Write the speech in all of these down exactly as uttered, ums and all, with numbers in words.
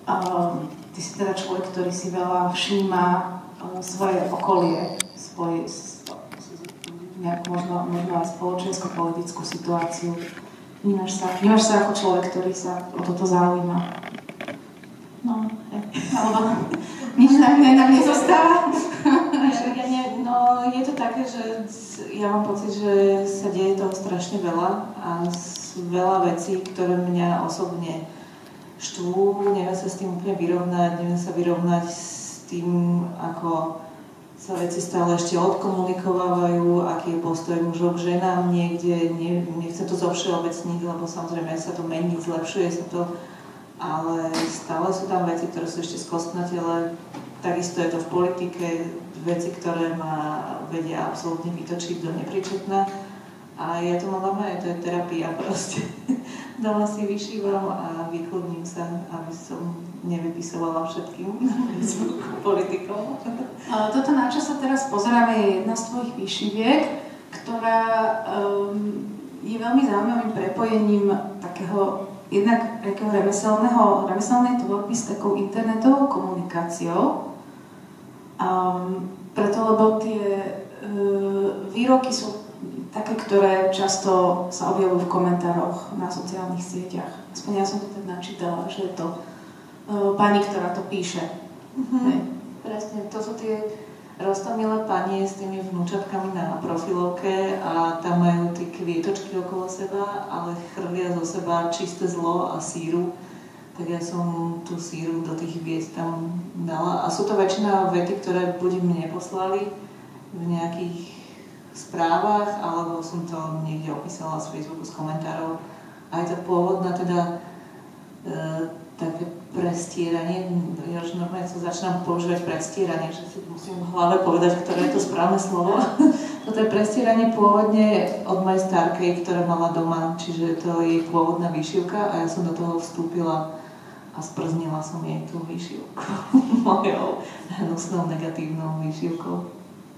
Uh, ty si teda človek, ktorý si veľa všíma uh, svoje okolie, svoj, nejakú možno, možno aj spoločensko-politickú situáciu. Vnímaš sa, vnímaš sa ako človek, ktorý sa o toto zaujíma? No, hej. Alebo nič na mne nám nezostáva? Ja, ja nie, no, je to také, že ja mám pocit, že sa deje toho strašne veľa a veľa vecí, ktoré mňa osobne štvú, neviem sa s tým úplne vyrovnať, neviem sa vyrovnať s tým, ako sa veci stále ešte odkomunikovávajú, aký je postoj mužov k ženám niekde, ne, nechcem to zovšeobecniť, lebo samozrejme sa to mení, zlepšuje sa to, ale stále sú tam veci, ktoré sú ešte skostnatele, takisto je to v politike, veci, ktoré ma vedia absolútne vytočiť do nepríčetna. A ja to mám doma, to je terapia proste. Doma si vyšívam a vykludním sa, aby som nevypisovala všetkým politikom. Toto, na čo sa teraz pozeráme, je jedna z tvojich výšiviek, ktorá um, je veľmi zaujímavým prepojením takého jednak takého remeselného, remeselnej tvorby s takou internetovou komunikáciou. Um, preto, lebo tie uh, výroky sú také, ktoré často sa objavujú v komentároch na sociálnych sieťach. Aspoň ja som to tak načítala, že je to uh, pani, ktorá to píše. Mm-hmm. Presne, to sú tie roztomilé panie s tými vnúčatkami na profilovke a tam majú tie kvietočky okolo seba, ale chrlia zo seba čisté zlo a síru. Tak ja som tú síru do tých hviezd tam dala. A sú to väčšina vety, ktoré buď mne poslali v nejakých správach, alebo som to niekde opísala z Facebooku, z komentárov. Aj tá pôvodná teda e, také prestieranie, ja už normálne sa začínam používať prestieranie, že si musím v hlave povedať, ktoré je to správne slovo. Toto je prestieranie pôvodne od mojej starkej, ktorá mala doma, čiže to je jej pôvodná výšivka a ja som do toho vstúpila a sprznila som jej tú výšivku mojou hnusnou negatívnou výšivkou.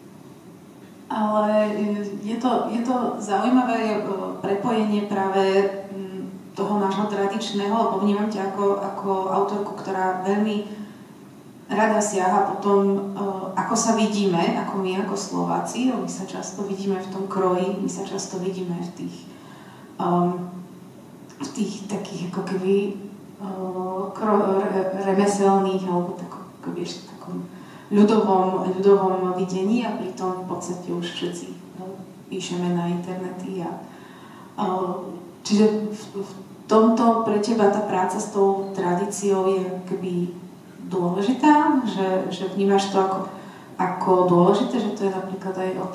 Ale je to, je to zaujímavé prepojenie práve toho nášho tradičného, lebo vnímam ťa ako, ako autorku, ktorá veľmi rada siaha po tom, ako sa vidíme, ako my ako Slováci, my sa často vidíme v tom kroji, my sa často vidíme v tých, um, v tých takých ako keby uh, kro, re, remeselných, alebo tak, ako vieš, takom ľudovom, ľudovom videní a pritom v podstate už všetci no, píšeme na internety. A, uh, čiže v, v tomto pre teba tá práca s tou tradíciou je keby dôležitá, že, že vnímaš to ako, ako dôležité, že to je napríklad aj od...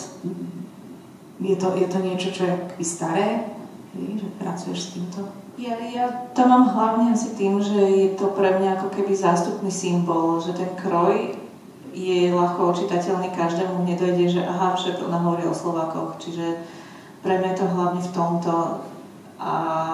Je to, je to niečo, čo je keby staré, že pracuješ s týmto? Ja, ja to mám hlavne asi tým, že je to pre mňa ako keby zástupný symbol, že ten kroj je ľahko očitateľný každému, mne dojde, že aha, však ona hovorí o Slovákoch, čiže pre mňa je to hlavne v tomto a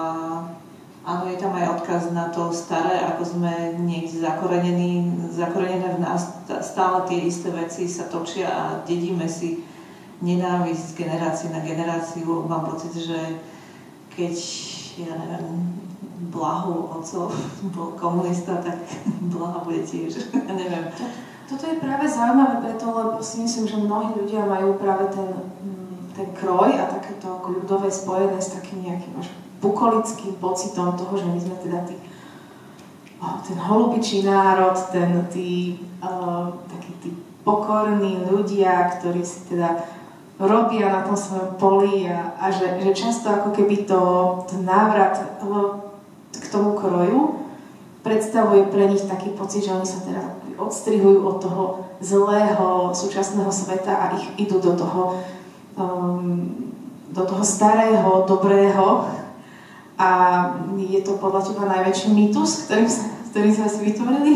áno, je tam aj odkaz na to staré, ako sme niekde zakorenení, zakorenené v nás, stále tie isté veci sa točia a dedíme si nenávisť z generácie na generáciu. Mám pocit, že keď, ja neviem, Blahu otcov bol komunista, tak Blaha bude tiež, ja neviem. Toto je práve zaujímavé preto, lebo si myslím, že mnohí ľudia majú práve ten, ten kroj a takéto ako ľudové spojené s takým nejakým až bukolickým pocitom toho, že my sme teda tí, oh, ten holubičí národ, ten tí, uh, takí tí pokorní ľudia, ktorí si teda robia na tom svojom poli a, a že, že často ako keby to, ten návrat uh, k tomu kroju predstavuje pre nich taký pocit, že oni sa teda odstrihujú od toho zlého súčasného sveta a ich idú do toho, um, do toho starého, dobrého. A je to podľa teba najväčší mýtus, ktorým sa, ktorým sa si vytvorili?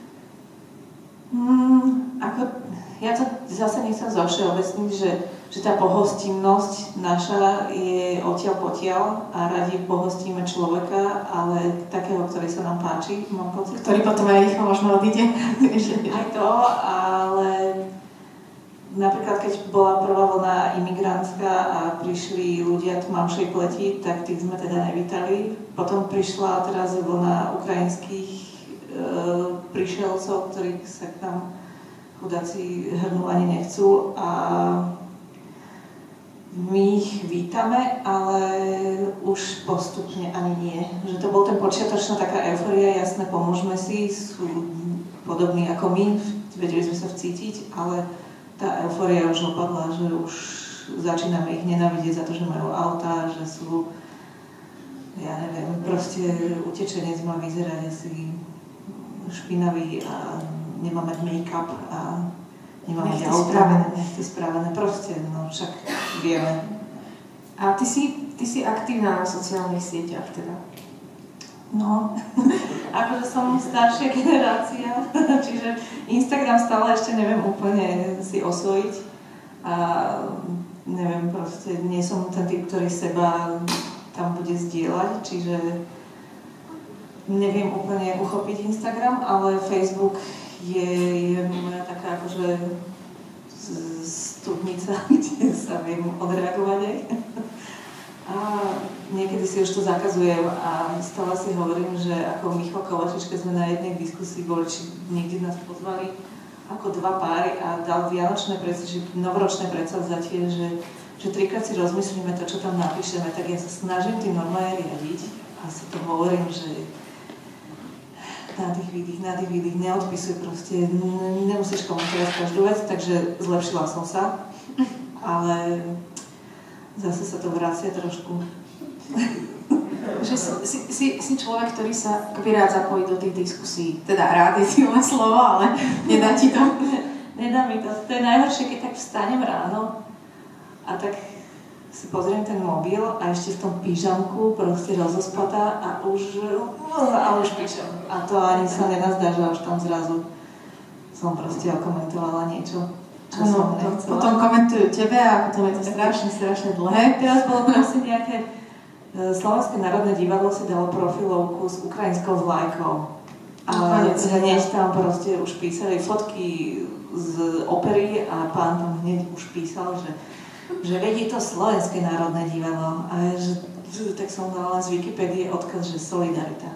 Hmm, ako, ja to zase nechcem zovšeobecniť, že, že tá pohostinnosť naša je odtiaľ potiaľ a radi pohostíme človeka, ale takého, ktorý sa nám páči, mám pocit. Ktorý potom aj rýchlo možno odíde. Aj to, ale napríklad, keď bola prvá vlna imigrantská a prišli ľudia tmavšej pleti, tak tých sme teda nevítali. Potom prišla teraz vlna ukrajinských prišielcov, ktorí sa tam chudáci hrnú ani nechcú a my ich vítame, ale už postupne ani nie. Že to bol ten počiatočná taká eufória, jasné, pomôžme si, sú podobní ako my, vedeli sme sa vcítiť, ale tá eufória už opadla, že už začíname ich nenávidieť za to, že majú autá, že sú, ja neviem, proste utečenec má vyzerať asi špinavý a nemá mať make-up a nemá mať auta, nechty spravené, proste, no však vieme. A ty si, ty si aktívna na sociálnych sieťach teda? No, akože som staršia generácia, čiže Instagram stále ešte neviem úplne si osvojiť a neviem, proste nie som ten typ, ktorý seba tam bude zdieľať, čiže neviem úplne uchopiť Instagram, ale Facebook je, je moja taká akože studnica, kde sa viem odreagovať aj. A niekedy si už to zakazujem a stále si hovorím, že ako Michal Kovačič, keď sme na jednej diskusii boli, či niekde nás pozvali ako dva páry a dal vianočné predsavzatie, novoročné predsavzatie, že, že trikrát si rozmyslíme to, čo tam napíšeme, tak ja sa snažím tým normálne riadiť a si to hovorím, že nádych, výdych, nádych, výdych, neodpisuj proste, nemusíš komentovať každú vec, takže zlepšila som sa, ale zase sa to vracia trošku. Že si, si, si človek, ktorý sa akoby rád zapojí do tých diskusí. Teda rád je silné slovo, ale nedá ti to? Nedá mi to. To je najhoršie, keď tak vstanem ráno a tak si pozriem ten mobil a ešte v tom pyžamku proste rozospatá a už, a už píšem. A to ani sa nenazdá, že už tam zrazu som proste okomentovala niečo. Áno, potom komentujú tebe a potom je to strašne, strašne dlhé. Teraz bolo proste nejaké Slovenské národné divadlo si dalo profilovku s ukrajinskou vlajkou. A hneď tam proste už písali fotky z opery a pán tam hneď už písal, že, že vedie to Slovenské národné divadlo. A že, že, tak som dala z Wikipédie odkaz, že solidarita.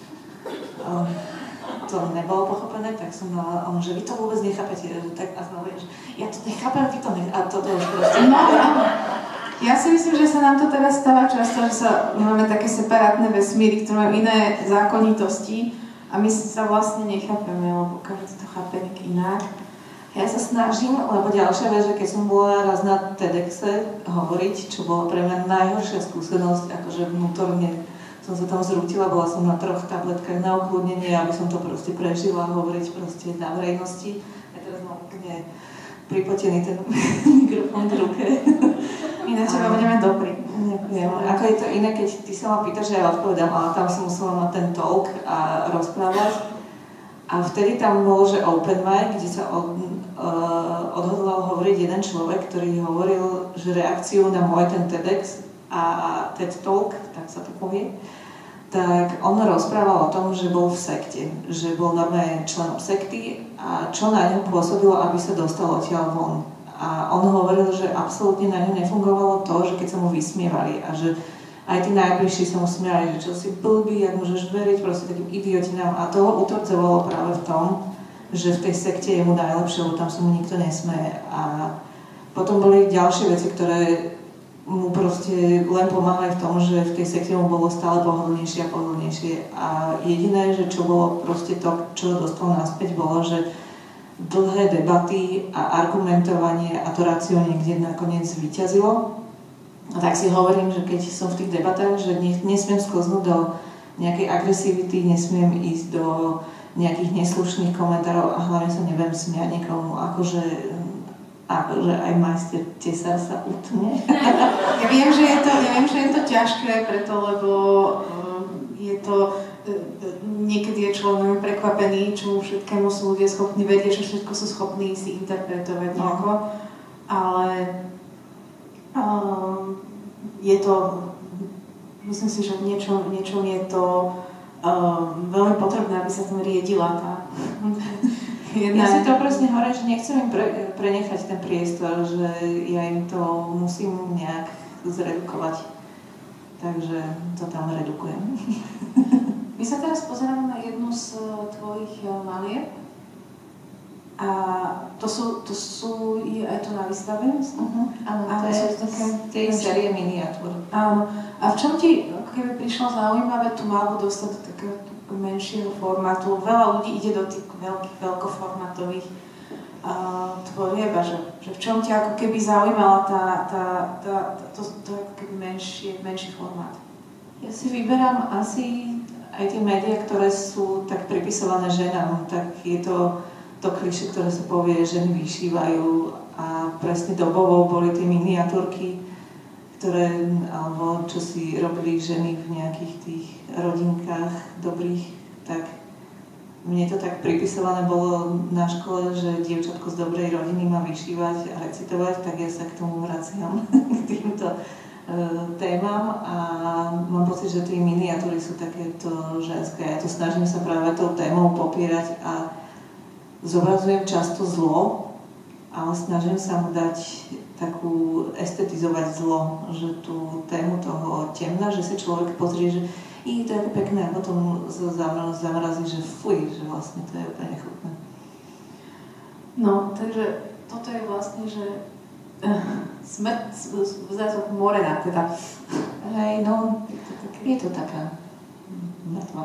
Um, to nebolo pochopené, tak som dala, on, že vy to vôbec nechápete, tak a znovu, že ja to nechápem, vy to nechápem, a toto už proste. No, no. Ja si myslím, že sa nám to teraz stáva často, že sa, máme také separátne vesmíry, ktoré majú iné zákonitosti a my sa vlastne nechápeme, lebo každý to chápe nejak inak. Ja sa snažím, lebo ďalšia vec, že keď som bola raz na TEDxe hovoriť, čo bola pre mňa najhoršia skúsenosť, akože vnútorne som sa tam zrútila, bola som na troch tabletkách na ukludnenie, aby som to proste prežila, hovoriť proste na verejnosti. Ja teraz mám úplne pripotený ten mikrofón v ruke. My na teba budeme dobrí. Ďakujem. Ako je to iné, keď ty sa ma pýtaš, že ja odpovedám, ale tam som musela mať ten talk a rozprávať. A vtedy tam bol, že open mic, kde sa od, uh, odhodlal hovoriť jeden človek, ktorý hovoril, že reakciu na môj ten TEDx a TED Talk, tak sa to povie, tak on rozprával o tom, že bol v sekte, že bol normálne členom sekty a čo na ňu pôsobilo, aby sa dostal odtiaľ von. A on hovoril, že absolútne na ňu nefungovalo to, že keď sa mu vysmievali a že aj tí najbližší sa mu smiali, že čo si blbý, jak môžeš veriť proste takým idiotinám. A toho utrpcovalo práve v tom, že v tej sekte je mu najlepšie, lebo tam sa mu nikto nesmeje. A potom boli ďalšie veci, ktoré mu proste len pomáhali v tom, že v tej sekte mu bolo stále pohodlnejšie a pohodlnejšie. A jediné, že čo bolo proste to, čo dostal naspäť, bolo, že dlhé debaty a argumentovanie a to rácio niekde nakoniec zvíťazilo. A tak si hovorím, že keď som v tých debatách, že nesmiem sklznúť do nejakej agresivity, nesmiem ísť do nejakých neslušných komentárov a hlavne sa neviem smiať niekomu, akože, akože aj majster tesár sa utne. Ja viem, že je to, ja viem, že je to ťažké preto, lebo je to, niekedy je človek prekvapený, čomu všetkému sú ľudia schopní vedieť, že všetko sú schopní si interpretovať nejako, ale Um, je to, myslím si, že v niečom, niečom je to um, veľmi potrebné, aby sa tam riedila tá jedna... Ja si to presne hovorím, že nechcem im pre, prenechať ten priestor, že ja im to musím nejak zredukovať. Takže to tam redukujem. My sa teraz pozeráme na jednu z sú, to sú, je aj to na výstave? Uh-huh. Áno, to je také tej série miniatúr. Áno. A v čom ti, keby prišlo zaujímavé tú malbu dostať do takého menšieho formátu? Veľa ľudí ide do tých veľkých, veľkoformátových uh, tvorieb a že, že v čom ťa ako keby zaujímala tá, tá, tá, tá, to, to ako keby menšie, menší formát? Ja si vyberám asi aj tie médiá, ktoré sú tak pripisované ženám, tak je to to klišé, ktoré sa povie, ženy vyšívajú a presne dobovo boli tie miniatúrky, ktoré, alebo čo si robili ženy v nejakých tých rodinkách dobrých, tak mne to tak pripisované bolo na škole, že dievčatko z dobrej rodiny má vyšívať a recitovať, tak ja sa k tomu vraciam, k týmto témam a mám pocit, že tie miniatúry sú takéto ženské. Ja to snažím sa práve tou témou popierať a zobrazujem často zlo, ale snažím sa mu dať takú estetizovať zlo, že tú tému toho temna, že si človek pozrie, že i to je pekné a potom zamrazí, že fuj, že vlastne to je úplne nechutné. No, takže toto je vlastne, že smrť v zázok morená, teda. Hej, no, je to, také, je to taká mŕtva.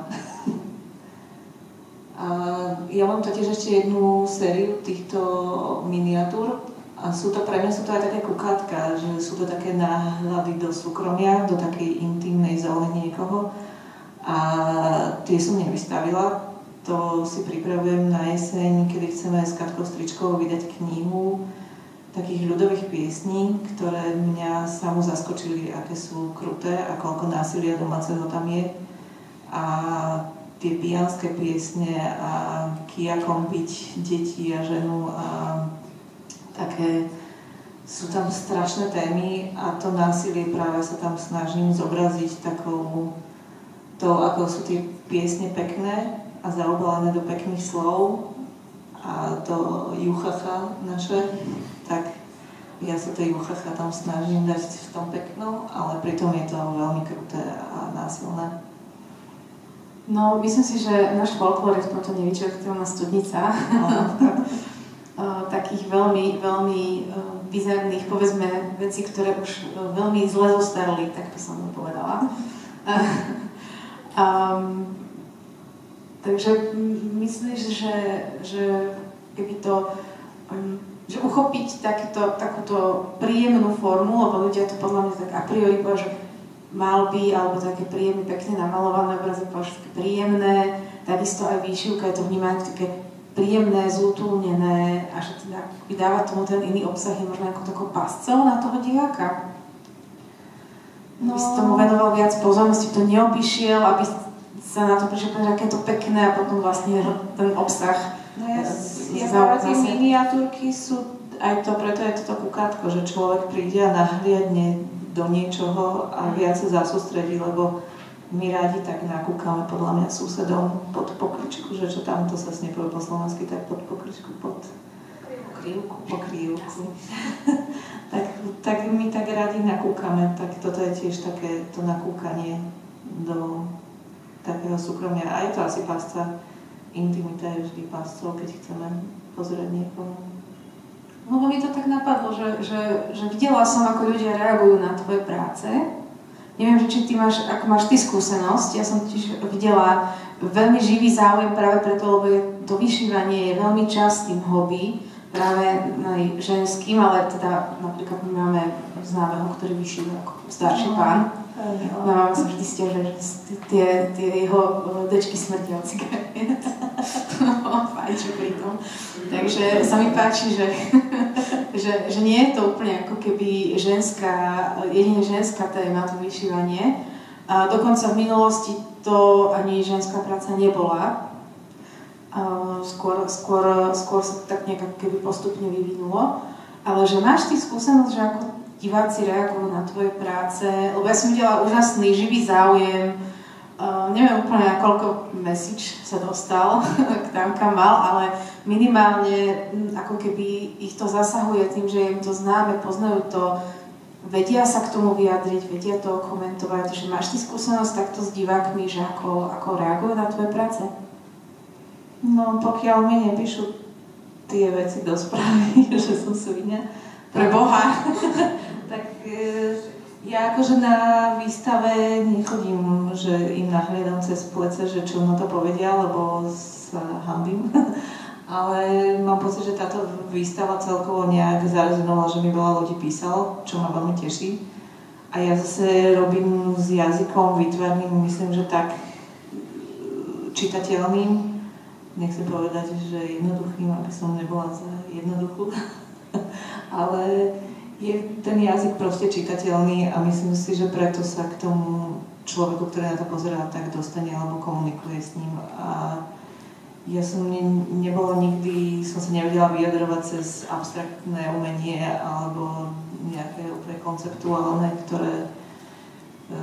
A ja mám totiž ešte jednu sériu týchto miniatúr a sú to, pre mňa sú to aj také kukátka, že sú to také náhľady do súkromia, do takej intimnej zóny niekoho a tie som nevystavila. To si pripravujem na jeseň, kedy chceme s Katkou Stričkovou vydať knihu takých ľudových piesní, ktoré mňa samu zaskočili, aké sú kruté a koľko násilia domáceho tam je. A tie pijanské piesne a kijakom byť deti a ženu a také sú tam strašné témy a to násilie práve sa tam snažím zobraziť takou to, ako sú tie piesne pekné a zaobalené do pekných slov a to juchacha naše, tak ja sa tej juchacha tam snažím dať v tom peknom, ale pritom je to veľmi kruté a násilné. No, myslím si, že náš folklór je v tomto nevyčerpateľná studnica. Takých veľmi, veľmi bizarných, povedzme, vecí, ktoré už veľmi zle zostarli, tak to som povedala. um, takže myslíš, že, že keby to, um, že uchopiť takýto, takúto príjemnú formu, lebo ľudia to podľa mňa tak a priori povedia, že malby alebo také príjemné, pekne namalované obrazy, také príjemné, takisto aj výšivka je to vnímané také príjemné, zútulnené a že teda vydáva tomu ten iný obsah je možno ako takou pascou na toho diváka. No. Aby si tomu venoval viac pozornosti, to neopišiel, aby sa na to prišiel povedať, aké je to pekné a potom vlastne ten obsah. No ja, ja práve tie miniatúrky sú aj to, preto je toto kukátko, že človek príde a nahliadne do niečoho a viac sa zasústredí, lebo my rádi tak nakúkame podľa mňa susedom pod pokličku, že čo tam to sa snepovie po slovensky, tak pod pokličku, pod pokrývku, pokrývku. tak, tak my tak rádi nakúkame, tak toto je tiež také to nakúkanie do takého súkromia. A je to asi pasca, intimita je vždy pascou, keď chceme pozrieť niekomu. Lebo mi to tak napadlo, že, že, že videla som, ako ľudia reagujú na tvoje práce. Neviem, že či ty máš, ako máš ty skúsenosť. Ja som tiež videla veľmi živý záujem práve preto, lebo je, to vyšívanie je veľmi častým hobby, práve aj ženským, ale teda napríklad my máme známeho, ktorý vyšíva ako starší pán. Mama sa vždy stiažuje, že tie, tie jeho dečky smrtia od cigariet. No, fajču pri tom. Takže sa mi páči, že, že, že nie je to úplne ako keby ženská, jedine ženská téma, to vyšívanie. A dokonca v minulosti to ani ženská práca nebola. A skôr, skôr, skôr sa to tak nejak keby postupne vyvinulo. Ale že máš ty skúsenosť, že ako diváci reagujú na tvoje práce, lebo ja som videla úžasný, živý záujem. Uh, neviem úplne, na koľko message sa dostal k tam, kam mal, ale minimálne ako keby ich to zasahuje tým, že im to známe, poznajú to, vedia sa k tomu vyjadriť, vedia to komentovať. Takže máš ty skúsenosť takto s divákmi, že ako, ako reagujú na tvoje práce? No, pokiaľ mi nepíšu tie veci do správy, že som svinia. Pre Boha. Tak e, ja akože na výstave nechodím, že im nahliadam cez plece, že čo na to povedia, lebo sa hanbím. Ale mám pocit, že táto výstava celkovo nejak zarezonovala, že mi veľa ľudí písalo, čo ma veľmi teší. A ja zase robím s jazykom výtvarným, myslím, že tak čitateľným. Nechcem povedať, že jednoduchým, aby som nebola za jednoduchú. Ale je ten jazyk proste čitateľný a myslím si, že preto sa k tomu človeku, ktorý na to pozerá, tak dostane alebo komunikuje s ním. A ja som ne, nebola nikdy, som sa nevedela vyjadrovať cez abstraktné umenie alebo nejaké úplne konceptuálne, ktoré e,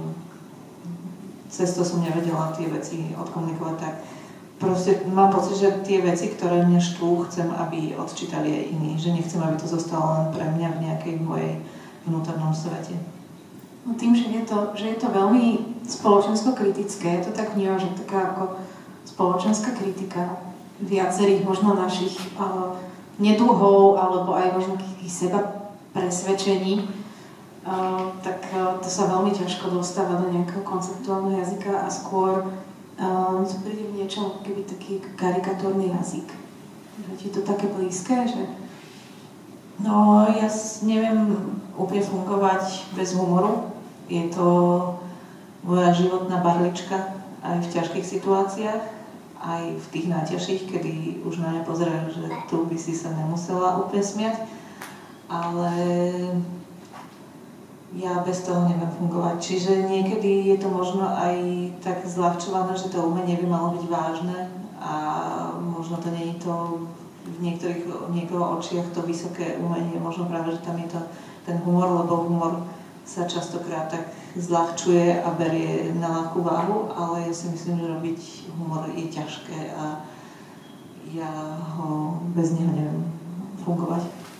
cez to som nevedela tie veci odkomunikovať tak. Proste mám pocit, že tie veci, ktoré mňa štú, chcem, aby odčítali aj iní. Že nechcem, aby to zostalo len pre mňa v nejakej mojej vnútornom svete. No tým, že je to, že je to veľmi spoločensko-kritické, je to tak vnímam, že taká ako spoločenská kritika viacerých možno našich uh, neduhov alebo aj možno takých seba presvedčení, uh, tak uh, to sa veľmi ťažko dostáva do nejakého konceptuálneho jazyka a skôr Uh, to príde v niečom, keby taký karikatúrny jazyk. Že ti to také blízke, že... No, ja neviem úplne fungovať bez humoru. Je to moja životná barlička aj v ťažkých situáciách, aj v tých najťažších, kedy už na mňa pozerajú, že tu by si sa nemusela úplne smiať. Ale ja bez toho neviem fungovať. Čiže niekedy je to možno aj tak zľahčované, že to umenie by malo byť vážne a možno to nie je to v niektorých niekoho očiach to vysoké umenie, možno práve, že tam je to ten humor, lebo humor sa častokrát tak zľahčuje a berie na ľahkú váhu, ale ja si myslím, že robiť humor je ťažké a ja ho bez neho neviem fungovať.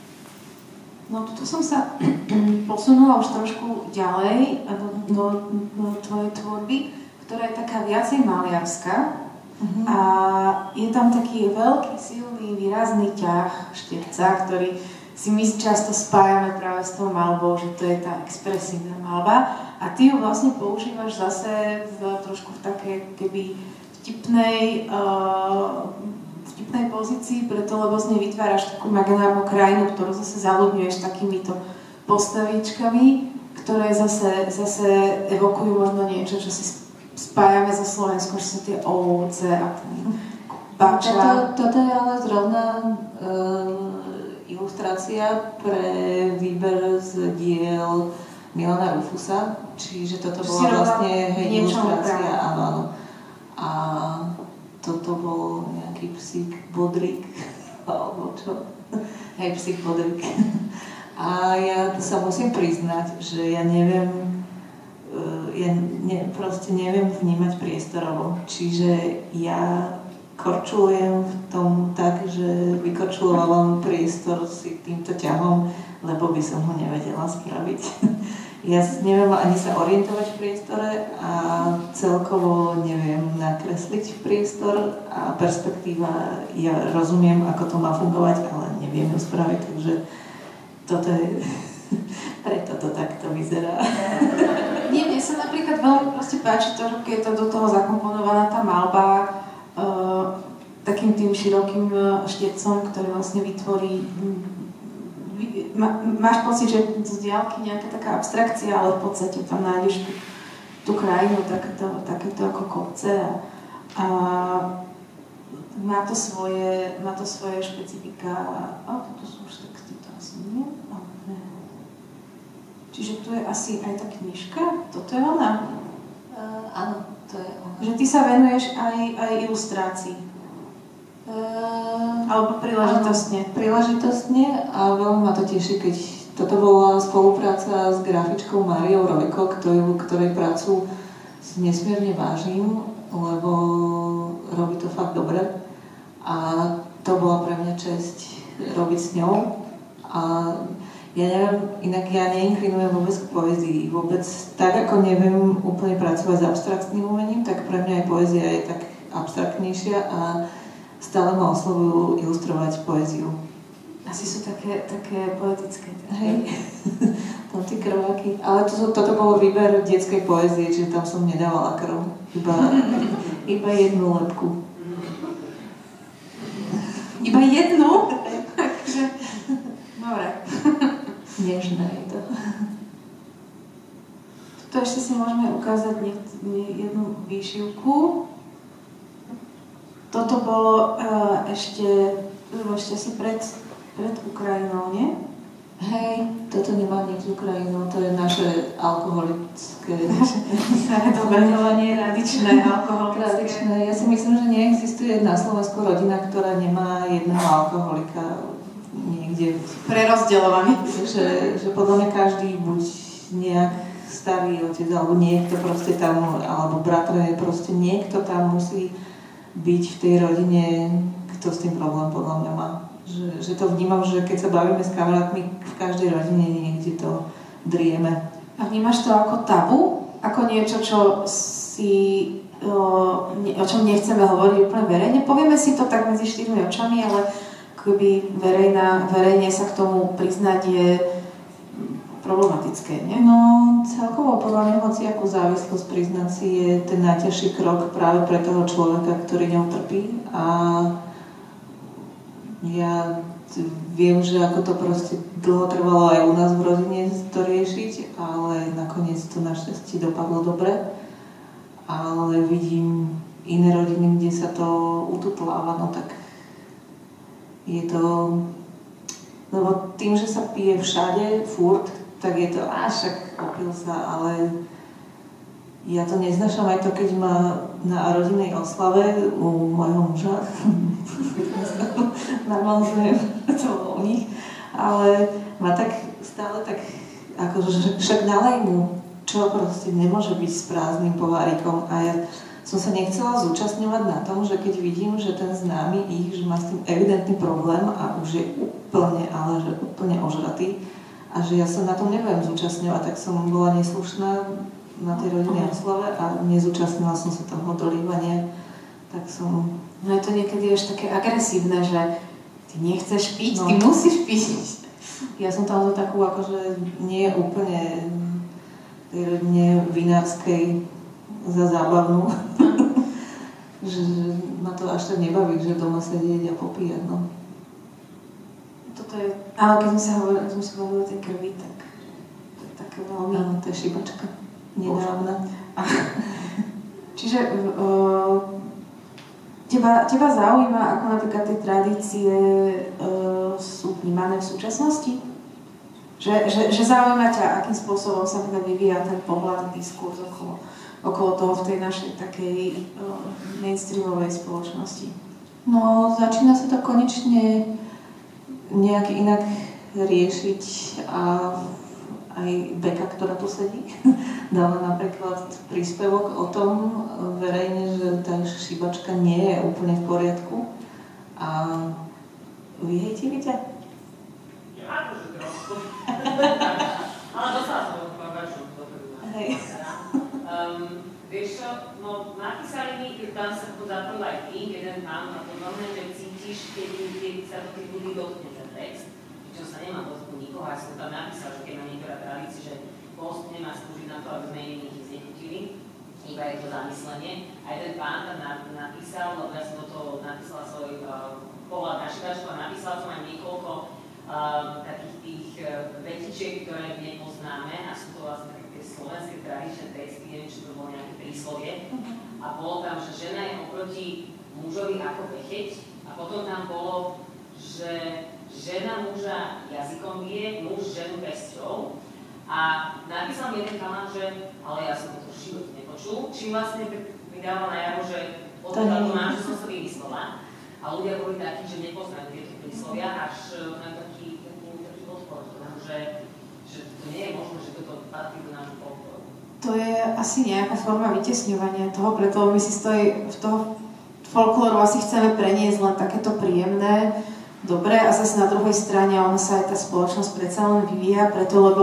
No, tuto som sa posunula už trošku ďalej do, do, do tvojej tvorby, ktorá je taká viacej maliarská. Uh-huh. A je tam taký veľký, silný, výrazný ťah Števca, ktorý si my často spájame práve s tou malbou, že to je tá expresívna malba. A ty ju vlastne používaš zase v, trošku v takej keby vtipnej uh, vtipnej pozícii, preto lebo z nej vytváraš takú imaginárnu krajinu, ktorú zase zaľudňuješ takýmito postavičkami, ktoré zase, zase evokujú možno niečo, čo si spájame so Slovenskom, že sú tie ovce a ten bača. Toto, toto je ale zrovna uh, ilustrácia pre výber z diel Milana Rufusa, čiže toto bola vlastne hej, ilustrácia, áno, áno. A toto bol nejaký psík Bodrík, alebo čo? Hej, psík Bodrík. A ja sa musím priznať, že ja neviem, ja ne, proste neviem vnímať priestorovo. Čiže ja korčulujem v tom tak, že vykorčulovávam priestor si týmto ťahom, lebo by som ho nevedela spraviť. Ja neviem ani sa orientovať v priestore a celkovo neviem nakresliť priestor a perspektíva, ja rozumiem, ako to má fungovať, ale neviem ju spraviť, takže toto je, preto to takto vyzerá. Nie, mne sa napríklad veľmi proste páči to, že keď je to do toho zakomponovaná tá malba uh, takým tým širokým števcom, ktorý vlastne vytvorí Má, máš pocit, že z diaľky nejaká taká abstrakcia, ale v podstate tam nájdeš tú, tú krajinu, takéto, takéto ako kopce a, a má to svoje, má to svoje špecifika. A toto sú už texty, to asi nie. A, ne. Čiže tu je asi aj tá knižka? Toto je ona? Uh, áno, to je ona. Že ty sa venuješ aj, aj ilustrácii. Uh, Alebo príležitostne. Áno, príležitostne a veľmi ma to teší, keď toto bola spolupráca s grafičkou Máriou Rojko, ktorú, ktorej prácu nesmierne vážim, lebo robí to fakt dobre a to bola pre mňa česť robiť s ňou a ja neviem, inak ja neinklinujem vôbec k poézii, vôbec tak ako neviem úplne pracovať s abstraktným umením, tak pre mňa aj poézia je tak abstraktnejšia a stále ma oslovujú ilustrovať poéziu. Asi sú také, také poetické. Hej, tam tí krváky. Ale to, toto bol výber detskej poézie, čiže tam som nedávala krv. Iba, iba jednu lepku. Iba jednu? Dobre. Nežné je to. Tuto ešte si môžeme ukázať jednu výšivku. Toto bolo uh, ešte, ešte si pred, pred Ukrajinou, nie? Hej, toto nemá nič s Ukrajinou, to je naše alkoholické zavedovanie, radičné, alkoholické. Radičné. Ja si myslím, že neexistuje na Slovensku rodina, ktorá nemá jedného alkoholika niekde prerozdeľovaný. Že, že podľa mňa každý buď nejak starý otec, alebo niekto proste tam, alebo bratra je proste niekto tam musí byť v tej rodine, kto s tým problém podľa mňa má. Že, že to vnímam, že keď sa bavíme s kamarátmi, v každej rodine niekde to drieme. A vnímaš to ako tabu? Ako niečo, čo si, o, o čom nechceme hovoriť úplne verejne? Povieme si to tak medzi štyrmi očami, ale akoby verejná, verejne sa k tomu priznať je problematické, nie? No, celkovo podľa mňa hociakú závislosť priznať si je ten najťažší krok práve pre toho človeka, ktorý ňou trpí. A ja viem, že ako to proste dlho trvalo aj u nás v rodine to riešiť, ale nakoniec to našťastie dopadlo dobre. Ale vidím iné rodiny, kde sa to ututláva, no tak je to... Lebo tým, že sa pije všade, furt, tak je to, á, však opil sa, ale ja to neznášam aj to, keď ma na rodinnej oslave u môjho muža namalzujem to o nich, ale ma tak stále tak, akože však nalej mu, čo proste nemôže byť s prázdnym pohárikom. A ja som sa nechcela zúčastňovať na tom, že keď vidím, že ten známy ich, že má s tým evidentný problém a už je úplne, ale že úplne ožratý a že ja sa na tom neviem zúčastňovať, tak som bola neslušná na tej rodinnej oslave a nezúčastnila som sa toho dolívania, tak som... No je to niekedy až také agresívne, že ty nechceš piť, no. Ty musíš piť. Ja som tam za takú akože nie úplne tej rodine vinárskej za zábavnú. Že ma to až tak nebaví, že doma sedieť a popíjať, no. Toto je... Ale keď sme sa hovorili, sme sa hovorili o tej krvi, tak to je také veľmi... Áno, to je šibačka. Nedávna. Čiže uh, teba, teba zaujíma, ako napríklad tie tradície uh, sú vnímané v súčasnosti? Že, že, že zaujíma ťa, akým spôsobom sa teda vyvíja ten pohľad, diskurs okolo, okolo toho v tej našej takej uh, mainstreamovej spoločnosti? No, začína sa to konečne nejak inak riešiť a aj Beka, ktorá tu sedí, dala napríklad príspevok o tom verejne, že tá šibačka nie je úplne v poriadku. A vy hejtíte? Ja, akože trošku. Ale dostala som od págačov. Hej. Um, vieš čo, no napísali mi, keď tam sa to zapravo aj ty, jeden pán, a to znamená, že cítiš, keď, keď sa to tých ľudí dotkne ten text, čo sa nemá dotknúť nikoho, aj som tam napísal, že keď má niektorá tradícia, že post nemá slúžiť na to, aby sme iných znechutili, iba je to zamyslenie. Aj ten pán tam napísal, lebo ja som do toho napísala svoj uh, pohľad na šibačku a napísala som aj niekoľko uh, takých tých uh, vetičiek, ktoré nepoznáme a sú to vlastne také tie slovenské tradičné texty, neviem, či to bolo nejaké príslovie. A bolo tam, že žena je oproti mužovi ako pecheť a potom tam bolo, že žena muža jazykom vie, muž ženu pesťou. A napísal mi jeden kamarát, že ale ja som to v živote nepočul, čím vlastne mi dával najavo, že odvedal to mám, že som sa vymyslela. A ľudia boli takí, že nepoznajú tieto príslovia, až na taký, taký, taký odpor, že, že to nie je možné, že toto patrí do nášho folklóru. To je asi nejaká forma vytesňovania toho, preto my si stojí v toho folklóru asi chceme preniesť len takéto príjemné, dobre, a zase na druhej strane ono sa aj tá spoločnosť predsa len vyvíja, preto lebo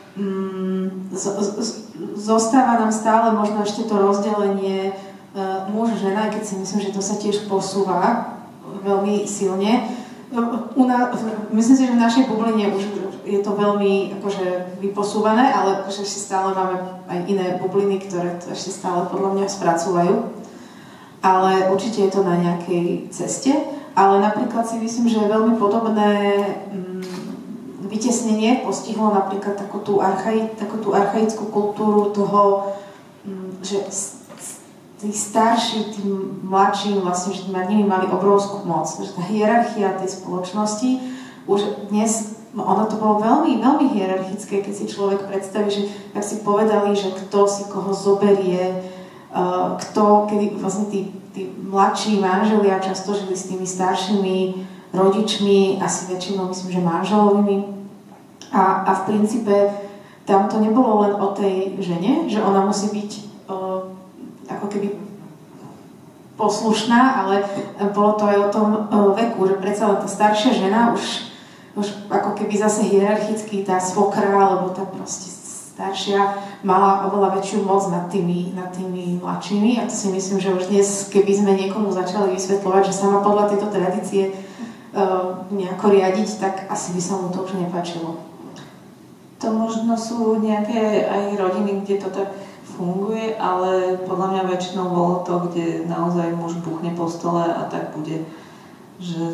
mm, z, z, zostáva nám stále možno ešte to rozdelenie uh, muž-žena, keď si myslím, že to sa tiež posúva veľmi silne. U na, myslím si, že v našej bubline už je to veľmi akože vyposúvané, ale akože ešte stále máme aj iné bubliny, ktoré to ešte stále podľa mňa spracúvajú. Ale určite je to na nejakej ceste. Ale napríklad si myslím, že je veľmi podobné mm, vytesnenie postihlo napríklad takú tú, archai, takú tú archaickú kultúru toho, mm, že tí starší, tí mladší, vlastne, že nad nimi mali obrovskú moc. Že tá hierarchia tej spoločnosti, už dnes, ono to bolo veľmi, veľmi hierarchické, keď si človek predstaví, že tak si povedali, že kto si koho zoberie, uh, kto, kedy vlastne tí, tí mladší manželia často žili s tými staršími rodičmi, asi väčšinou myslím, že manželovými. A, a v princípe tam to nebolo len o tej žene, že ona musí byť uh, ako keby poslušná, ale bolo to aj o tom veku, že predsa len tá staršia žena už, už ako keby zase hierarchicky tá svokra, alebo tá proste staršia mala oveľa väčšiu moc nad tými, nad tými mladšími, a to si myslím, že už dnes, keby sme niekomu začali vysvetľovať, že sa má podľa tejto tradície uh, nejako riadiť, tak asi by sa mu to už nepáčilo. To možno sú nejaké aj rodiny, kde to tak funguje, ale podľa mňa väčšinou bolo to, kde naozaj muž buchne po stole a tak bude, že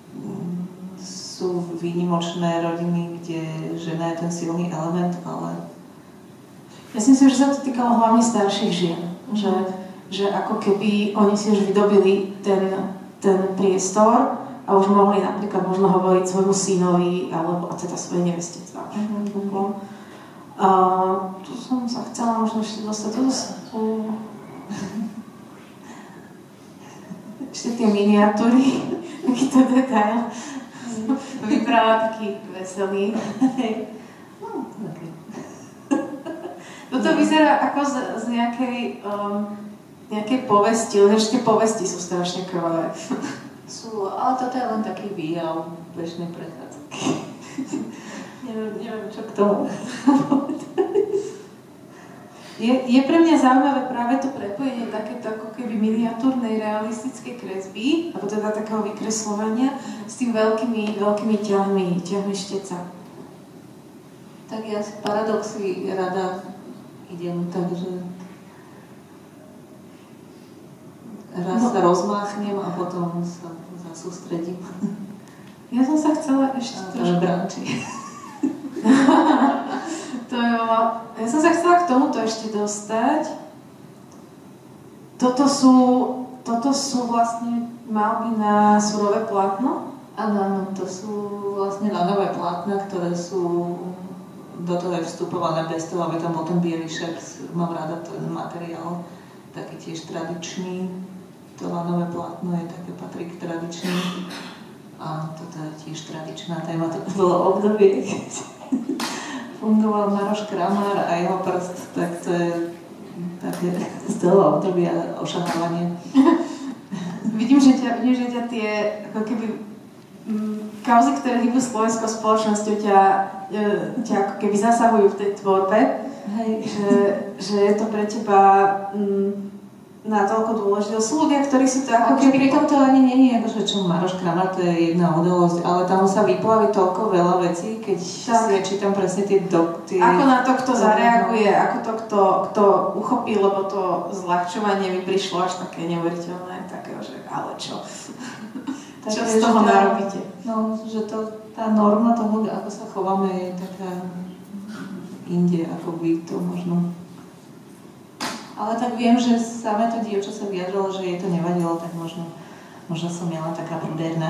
sú výnimočné rodiny, kde žena je ten silný element, ale... Ja si myslím, že sa to týkalo hlavne starších žien, mm. že, že ako keby oni si už vydobili ten, ten priestor a už mohli napríklad možno hovoriť svojmu synovi alebo a teda svojej neveste. Mm-hmm. Uh, tu som sa chcela možno ešte dostať do uh, ešte tie miniatúry, takýto detail. Vybrala taký veselý. No, okay. Toto vyzerá ako z, z nejakej, um, nejakej povesti, len ešte povesti sú strašne krvavé. Sú, ale toto je len taký výjav bežnej prechádzky. neviem, neviem, čo k tomu. Je, je pre mňa zaujímavé práve to prepojenie takéto ako keby miniatúrnej realistickej kresby, alebo teda takého vykreslovania s tým veľkými, veľkými ťahmi, ťahmi šteca. Tak ja si paradoxy rada idem, takže raz no. sa rozmáchnem a potom sa zasústredím. Ja som sa chcela ešte a trošku... To jo, ja som sa chcela k tomuto ešte dostať. Toto sú, toto sú vlastne malby na surové plátno? Áno, áno, to sú vlastne lanové plátna, ktoré sú do toho je vstupované bez toho, aby tam bol ten biely šep. Mám rada ten materiál, taký tiež tradičný. To lanové plátno je také, patrí k tradičným. A toto je tiež tradičná téma. To bolo obdobie, keď fungoval Maroš Kramár a jeho prst, tak to je také z toho obdobia ošahávanie. Vidím, že ťa, vidím, že ťa tie ako keby m, kauzy, ktoré hýbu slovenskou spoločnosťou, ťa, e, ťa ako keby zasahujú v tej tvorbe. Hej. Že, že je to pre teba m, natoľko dôležité. Sú ľudia, ktorí sú to ako keby... Pritom to ani nie je, akože čo Maroš Kramár, to je jedna udalosť, ale tam sa vyplaví toľko veľa vecí, keď tak. si ja čítam presne tie... Do, tie ako na to, kto zareaguje, ako to, kto, kto uchopí, lebo to zľahčovanie mi prišlo až také neuveriteľné, také, že ale čo? Tak čo je, z toho tá, narobíte? No, že to, tá norma toho, ako sa chováme, je taká inde, ako by to možno... Ale tak viem, že samé to dievča sa vyjadrilo, že jej to nevadilo, tak možno, možno som ja len taká prudérna.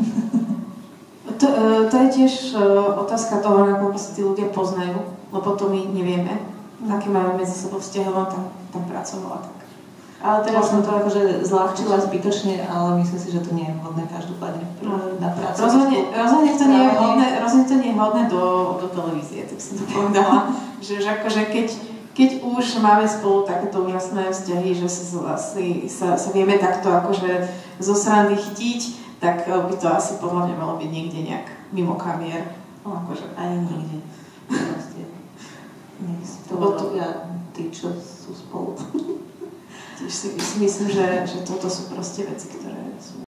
To, to je tiež otázka toho, ako sa tí ľudia poznajú, lebo to my nevieme, aké máme medzi sebou vzťahov, tam, tam pracovala tak. Ale teraz som to akože zľahčila zbytočne, ale myslím si, že to nie je vhodné každopádne na prácu. Rozhodne, rozhodne, to nie je vhodné, rozhodne to nie je vhodné do, do televízie, tak som to povedala, že, že akože keď Keď už máme spolu takéto úžasné vzťahy, že sa, asi, sa, sa vieme takto akože zo srandy chytiť, tak by to asi podľa mňa malo byť niekde nejak mimo kamier. No akože ani nikde. Proste. Nech si to robia tí, čo sú spolu. Tiež si myslím, že, že toto sú proste veci, ktoré sú